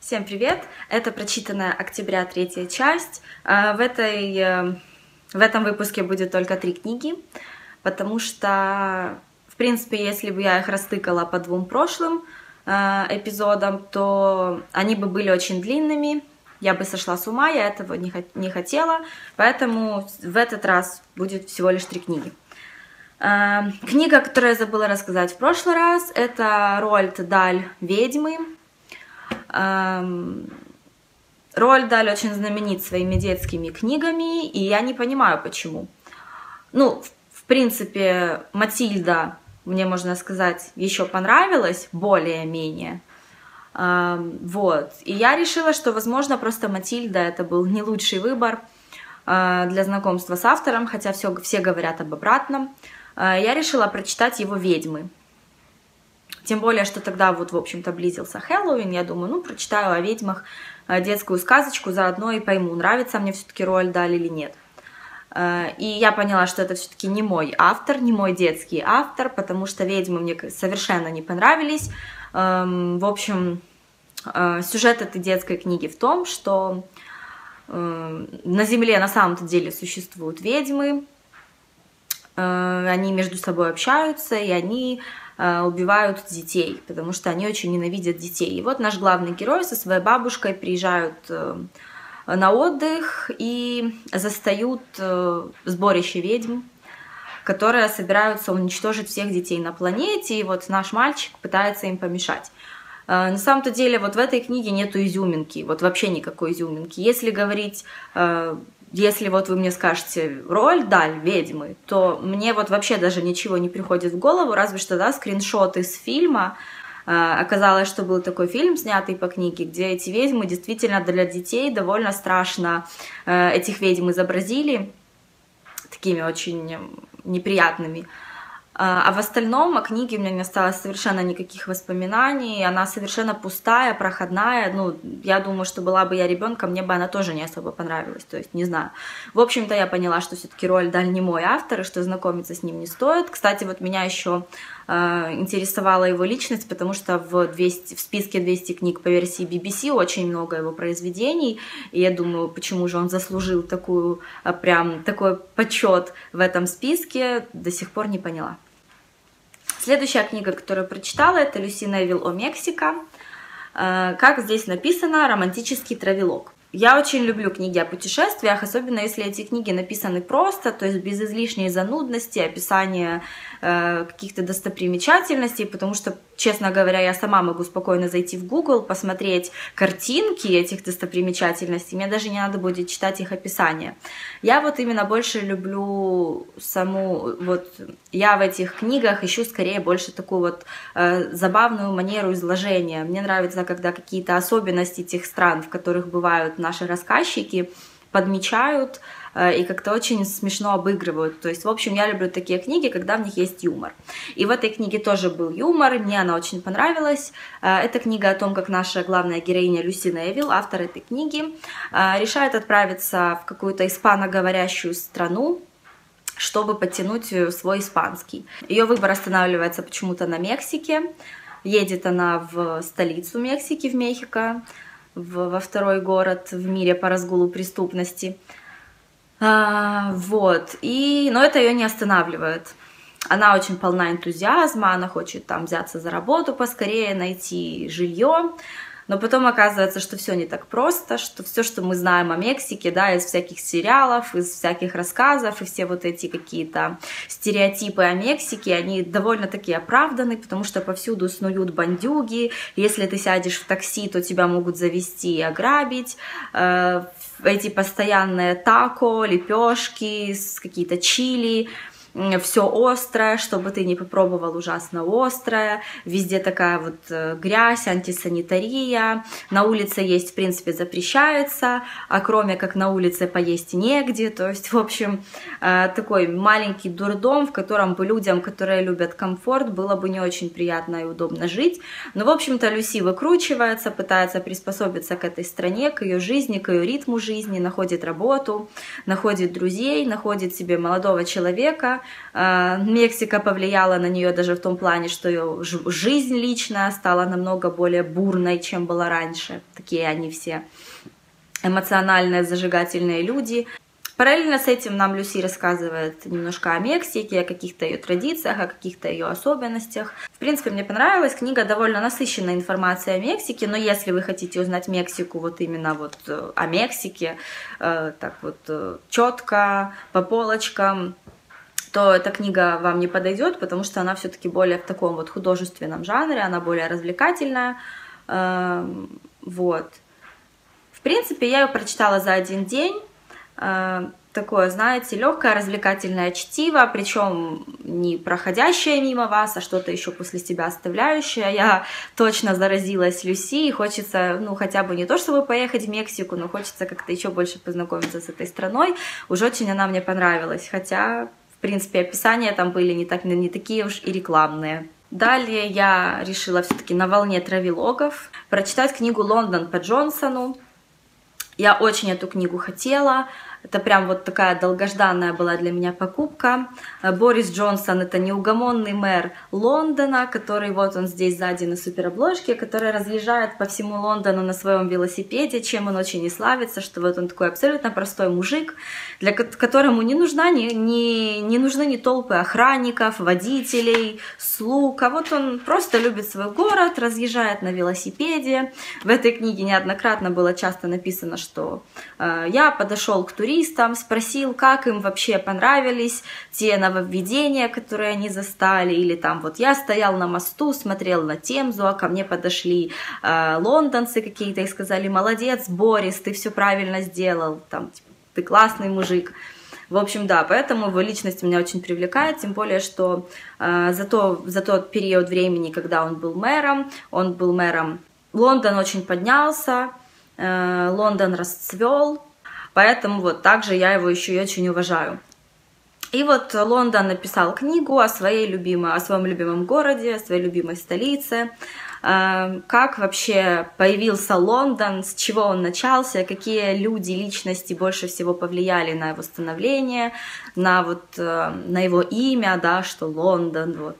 Всем привет! Это прочитанная октября 3-я часть. В этом выпуске будет только 3 книги, потому что, в принципе, если бы я их растыкала по 2 прошлым эпизодам, то они бы были очень длинными, я бы сошла с ума, я этого не хотела, поэтому в этот раз будет всего лишь 3 книги. Книга, которую я забыла рассказать в прошлый раз, это Роальд Даль «Ведьмы». Роальд Даль очень знаменит своими детскими книгами, и я не понимаю, почему. Ну, в принципе, Матильда, мне можно сказать, еще понравилась, более-менее. Вот. И я решила, что, возможно, просто Матильда это был не лучший выбор для знакомства с автором, хотя все говорят об обратном. Я решила прочитать его «Ведьмы». Тем более, что тогда вот, в общем-то, близился Хэллоуин, я думаю, ну, прочитаю о ведьмах детскую сказочку, заодно и пойму, нравится мне все-таки Роальд Даль или нет. И я поняла, что это все-таки не мой автор, не мой детский автор, потому что ведьмы мне совершенно не понравились. В общем, сюжет этой детской книги в том, что на Земле на самом-то деле существуют ведьмы, они между собой общаются, и они убивают детей, потому что они очень ненавидят детей. И вот наш главный герой со своей бабушкой приезжают на отдых и застают сборище ведьм, которые собираются уничтожить всех детей на планете, и вот наш мальчик пытается им помешать. На самом-то деле вот в этой книге нету изюминки, вот вообще никакой изюминки. Если вот вы мне скажете Роальд Даль «Ведьмы», то мне вот вообще даже ничего не приходит в голову, разве что, да, скриншоты с фильма. Оказалось, что был такой фильм, снятый по книге, где эти ведьмы действительно для детей довольно страшно этих ведьм изобразили, такими очень неприятными. А в остальном о книге у меня не осталось совершенно никаких воспоминаний, она совершенно пустая, проходная. Ну, я думаю, что была бы я ребенком, мне бы она тоже не особо понравилась, то есть не знаю. В общем-то, я поняла, что все-таки Роальд Даль не мой автор, и что знакомиться с ним не стоит. Кстати, вот меня еще интересовала его личность, потому что в списке 200 книг по версии BBC очень много его произведений, и я думаю, почему же он заслужил такой почет в этом списке, до сих пор не поняла. Следующая книга, которую прочитала, это Люси Невилл «О Мексика». Как здесь написано, романтический травелог. Я очень люблю книги о путешествиях, особенно если эти книги написаны просто, то есть без излишней занудности, описания каких-то достопримечательностей, потому что, честно говоря, я сама могу спокойно зайти в Google, посмотреть картинки этих достопримечательностей, мне даже не надо будет читать их описание. Я вот именно больше люблю я в этих книгах ищу скорее больше такую вот забавную манеру изложения. Мне нравится, когда какие-то особенности тех стран, в которых бывают наши рассказчики, подмечают и как-то очень смешно обыгрывают. То есть, в общем, я люблю такие книги, когда в них есть юмор. И в этой книге тоже был юмор, мне она очень понравилась. Это книга о том, как наша главная героиня Люси Невилл, автор этой книги, решает отправиться в какую-то испаноговорящую страну, чтобы подтянуть свой испанский. Ее выбор останавливается почему-то на Мексике. Едет она в столицу Мексики, в Мехико, во второй город в мире по разгулу преступности. Но это ее не останавливает. Она очень полна энтузиазма, она хочет там взяться за работу поскорее, найти жилье. Но потом оказывается, что все не так просто, что все, что мы знаем о Мексике, да, из всяких сериалов, из всяких рассказов, и все вот эти какие-то стереотипы о Мексике, они довольно-таки оправданы, потому что повсюду снуют бандюги, если ты сядешь в такси, то тебя могут завести и ограбить, эти постоянные тако, лепешки, какие-то чили, все острое, чтобы ты не попробовал ужасно острое, везде такая вот грязь, антисанитария, на улице есть, в принципе, запрещается, а кроме как на улице поесть негде, то есть, в общем, такой маленький дурдом, в котором бы людям, которые любят комфорт, было бы не очень приятно и удобно жить, но, в общем-то, Люси выкручивается, пытается приспособиться к этой стране, к ее жизни, к ее ритму жизни, находит работу, находит друзей, находит себе молодого человека, Мексика. Мексика повлияла на нее даже в том плане, что ее жизнь личная стала намного более бурной, чем была раньше. Такие они все эмоциональные, зажигательные люди. Параллельно с этим нам Люси рассказывает немножко о Мексике, о каких-то ее традициях, о каких-то ее особенностях. В принципе, мне понравилась. Книга довольно насыщенная информацией о Мексике, но если вы хотите узнать Мексику вот именно вот о Мексике, так вот четко, по полочкам, то эта книга вам не подойдет, потому что она все-таки более в таком вот художественном жанре, она более развлекательная. Вот. В принципе, я ее прочитала за один день. Такое, знаете, легкое развлекательное чтиво, причем не проходящее мимо вас, а что-то еще после себя оставляющее. Я точно заразилась Люси, и хочется, ну, хотя бы не то, чтобы поехать в Мексику, но хочется как-то еще больше познакомиться с этой страной. Уж очень она мне понравилась, хотя, в принципе, описания там были не такие уж и рекламные. Далее я решила все-таки на волне травелогов прочитать книгу «Лондон» по Джонсону. Я очень эту книгу хотела. Это прям вот такая долгожданная была для меня покупка. Борис Джонсон — это неугомонный мэр Лондона, который вот он здесь сзади на суперобложке, который разъезжает по всему Лондону на своем велосипеде, чем он очень и славится, что вот он такой абсолютно простой мужик, которому не нужны ни толпы охранников, водителей, слуг, а вот он просто любит свой город, разъезжает на велосипеде. В этой книге неоднократно было часто написано, что я подошел к туристам, спросил, как им вообще понравились те нововведения, которые они застали, или там вот я стоял на мосту, смотрел на Темзу, а ко мне подошли лондонцы какие-то и сказали: молодец, Борис, ты все правильно сделал, там, типа, ты классный мужик. В общем, да, поэтому его личность меня очень привлекает, тем более, что за тот период времени, когда он был мэром, Лондон очень поднялся, Лондон расцвел, поэтому вот также я его еще и очень уважаю. И вот Лондон написал книгу о своем любимом городе, о своей любимой столице, как вообще появился Лондон, с чего он начался, какие люди, личности больше всего повлияли на его становление, на его имя, да, что Лондон, вот.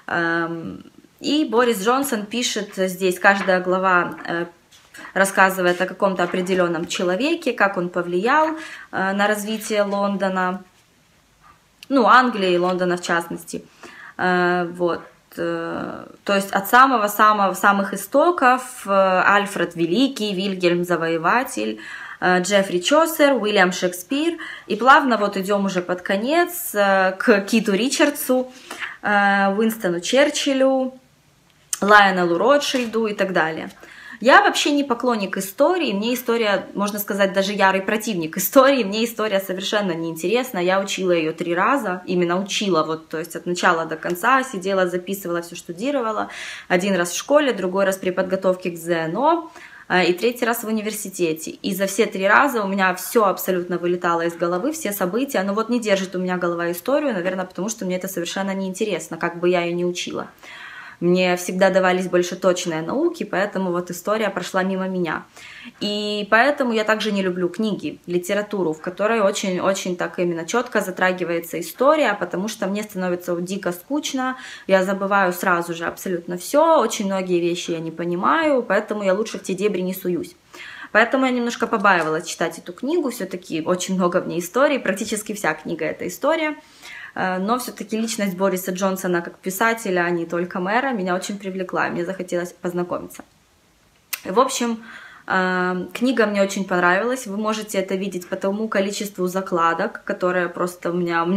И Борис Джонсон пишет здесь, каждая глава рассказывает о каком-то определенном человеке, как он повлиял на развитие Лондона, ну, Англии и Лондона в частности. Вот. То есть от самых истоков Альфред Великий, Вильгельм Завоеватель, Джеффри Чосер, Уильям Шекспир. И плавно вот идем уже под конец к Киту Ричардсу, Уинстону Черчиллю, Лайонелу Ротшильду и так далее. Я вообще не поклонник истории, мне история, можно сказать, даже ярый противник истории, мне история совершенно неинтересна, я учила ее 3 раза, именно учила, вот, то есть от начала до конца, сидела, записывала, все штудировала, 1 раз в школе, другой раз при подготовке к ЗНО, и 3-й раз в университете. И за все 3 раза у меня все абсолютно вылетало из головы, все события, но вот не держит у меня голова историю, наверное, потому что мне это совершенно неинтересно, как бы я ее не учила. Мне всегда давались больше точные науки, поэтому вот история прошла мимо меня. И поэтому я также не люблю книги, литературу, в которой очень-очень так именно четко затрагивается история, потому что мне становится дико скучно, я забываю сразу же абсолютно все, очень многие вещи я не понимаю, поэтому я лучше в те дебри не суюсь. Поэтому я немножко побаивалась читать эту книгу, все-таки очень много в ней историй, практически вся книга — это история. Но все-таки личность Бориса Джонсона как писателя, а не только мэра, меня очень привлекла, мне захотелось познакомиться. В общем, книга мне очень понравилась, вы можете это видеть по тому количеству закладок, которые просто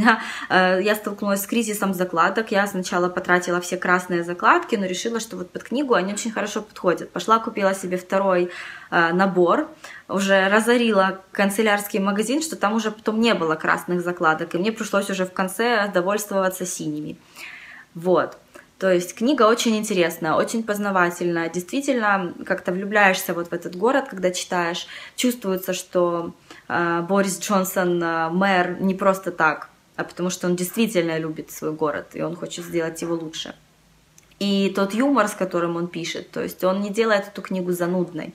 я столкнулась с кризисом закладок, я сначала потратила все красные закладки, но решила, что вот под книгу они очень хорошо подходят. Пошла, купила себе 2-й набор, уже разорила канцелярский магазин, что там уже потом не было красных закладок, и мне пришлось уже в конце довольствоваться синими. Вот. То есть книга очень интересная, очень познавательная. Действительно, как-то влюбляешься вот в этот город, когда читаешь. Чувствуется, что Борис Джонсон мэр не просто так, а потому что он действительно любит свой город, и он хочет сделать его лучше. И тот юмор, с которым он пишет, то есть он не делает эту книгу занудной.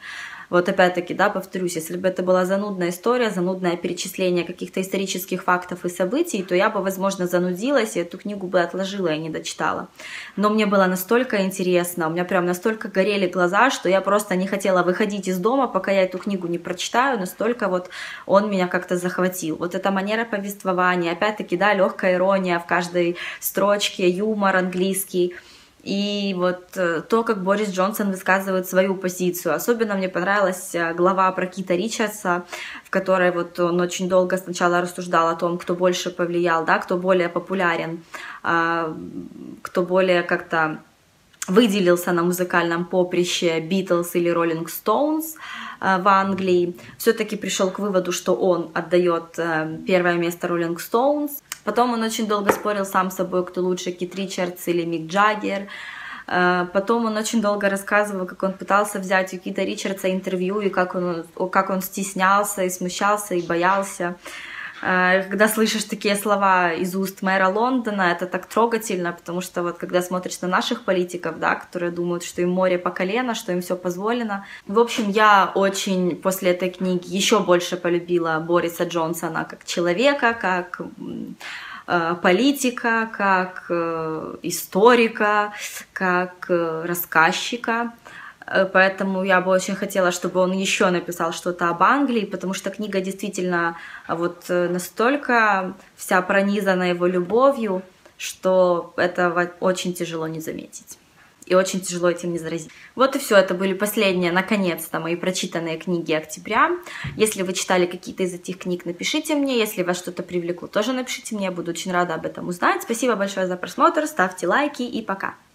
Вот опять-таки, да, повторюсь, если бы это была занудная история, занудное перечисление каких-то исторических фактов и событий, то я бы, возможно, занудилась и эту книгу бы отложила и не дочитала. Но мне было настолько интересно, у меня прям настолько горели глаза, что я просто не хотела выходить из дома, пока я эту книгу не прочитаю, настолько вот он меня как-то захватил. Вот эта манера повествования, опять-таки, да, легкая ирония в каждой строчке, юмор английский. И вот то, как Борис Джонсон высказывает свою позицию. Особенно мне понравилась глава про Кита Ричардса, в которой вот он очень долго сначала рассуждал о том, кто больше повлиял, да, кто более популярен, кто более как-то выделился на музыкальном поприще, Beatles или Rolling Stones в Англии. Все-таки пришел к выводу, что он отдает первое место Rolling Stones. Потом он очень долго спорил сам с собой, кто лучше, Кит Ричардс или Мик Джаггер. Потом он очень долго рассказывал, как он пытался взять у Кита Ричардса интервью, и как он стеснялся, и смущался, и боялся. Когда слышишь такие слова из уст мэра Лондона, это так трогательно, потому что вот когда смотришь на наших политиков, да, которые думают, что им море по колено, что им все позволено. В общем, я очень после этой книги еще больше полюбила Бориса Джонсона как человека, как политика, как историка, как рассказчика. Поэтому я бы очень хотела, чтобы он еще написал что-то об Англии, потому что книга действительно вот настолько вся пронизана его любовью, что это очень тяжело не заметить. И очень тяжело этим не заразить. Вот и все, это были последние, наконец-то, мои прочитанные книги октября. Если вы читали какие-то из этих книг, напишите мне. Если вас что-то привлекло, тоже напишите мне, я буду очень рада об этом узнать. Спасибо большое за просмотр, ставьте лайки и пока!